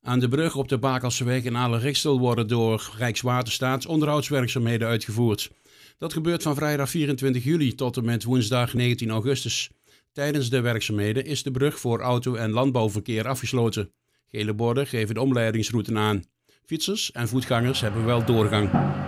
Aan de brug op de Bakelseweg in Aarle-Rixtel worden door Rijkswaterstaat onderhoudswerkzaamheden uitgevoerd. Dat gebeurt van vrijdag 24 juli tot en met woensdag 19 augustus. Tijdens de werkzaamheden is de brug voor auto- en landbouwverkeer afgesloten. Gele borden geven de omleidingsroute aan. Fietsers en voetgangers hebben wel doorgang.